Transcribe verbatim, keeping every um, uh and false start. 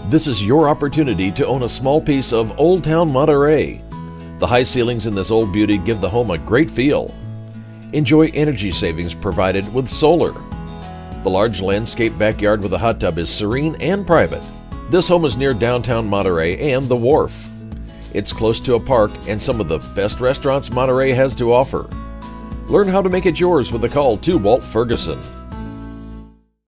This is your opportunity to own a small piece of Old Town Monterey. The high ceilings in this old beauty give the home a great feel. Enjoy energy savings provided with solar. The large landscape backyard with a hot tub is serene and private. This home is near downtown Monterey and the Wharf. It's close to a park and some of the best restaurants Monterey has to offer. Learn how to make it yours with a call to Walt Ferguson.